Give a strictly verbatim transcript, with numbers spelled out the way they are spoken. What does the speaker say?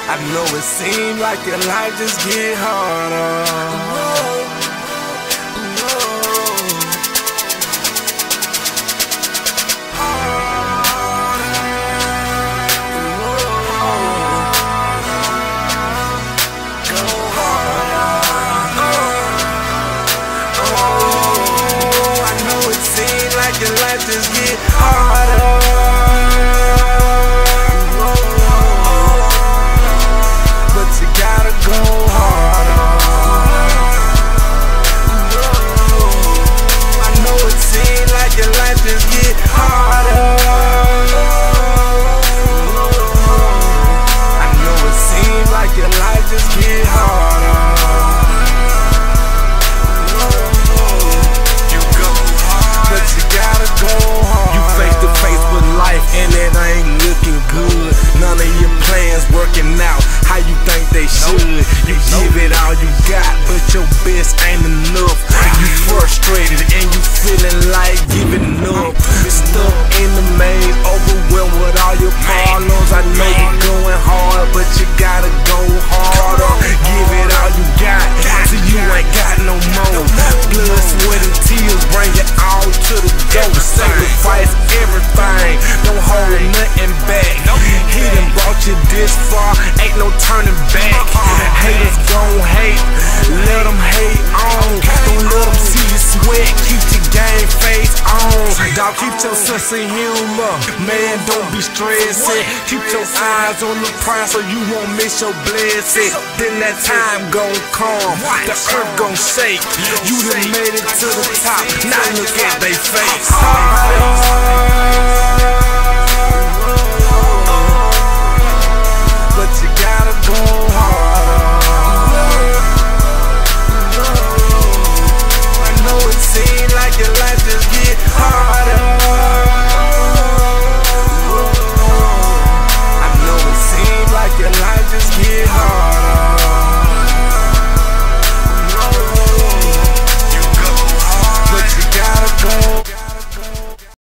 I know it seems like your life just get harder. Your life just get harder, but you gotta go harder. I know it seems like your life just get harder. I know it seems like your life just get harder. You face to face with life and it ain't looking good. None of your plans working out how you think they should. You give it all you got, but your best ain't enough. You frustrated and you feeling like giving up. Stuck in the maze, overwhelmed with all your problems. I know you're going hard, but you gotta go harder. Give it all you got, till you ain't got no more. Blood, sweat, and tears bring it all to the door. Sacrifice everything, don't hold nothing back. He done brought you this far, ain't no turning back. Haters gon' hate, let them hate on. Don't let them see you sweat, keep your game face on. Dog, keep your sense of humor, man, don't be stressing. Keep your eyes on the prize so you won't miss your blessing. Then that time gon' come, the earth gon' shake. You done made it to the top, now look at they face.